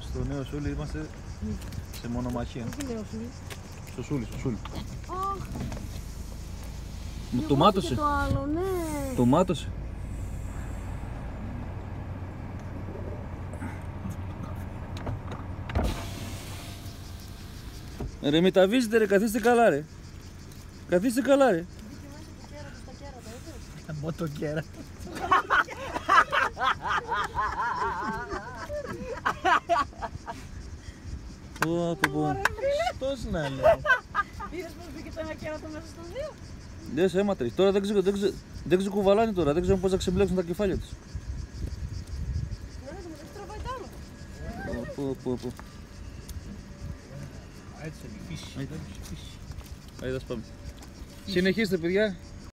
Στο νέο Σούλι είμαστε σε μονομαχία. Τι νέο Σούλι? Στο Σούλι, στο Σούλι. Αχ, Το μάτωσε. το άλλο, ναι. Το μάτωσε. Ρε μην τα βίζετε ρε, καθίστε καλά ρε. Καθίστε καλά ρε. Από κέρα. Αυτός να λέει. Είδες πως μπήκε το ένα κέρατο μέσα στους δύο? Δεν σε αίματρες. Τώρα δεν ξεκουβαλάνε τώρα. Δεν ξέρω πώς θα ξεμπλέξουν τα κεφάλια τους. Ναι, το μεταξύ τραβάει τ' άλλο. Πω. Έτσι είναι η φύση. Άιδας πάμε. Συνεχίστε παιδιά.